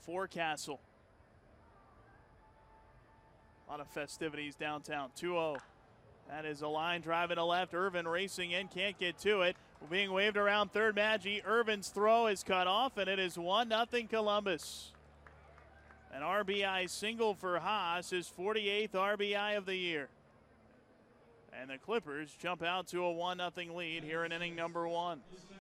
Forecastle. A lot of festivities downtown. 2-0. That is a line driving to left. Irvin racing in, can't get to it. Being waved around third. Maggi. Irvin's throw is cut off, and it is 1-0 Columbus. An RBI single for Haase, his 48th RBI of the year. And the Clippers jump out to a 1-0 lead here in inning number 1.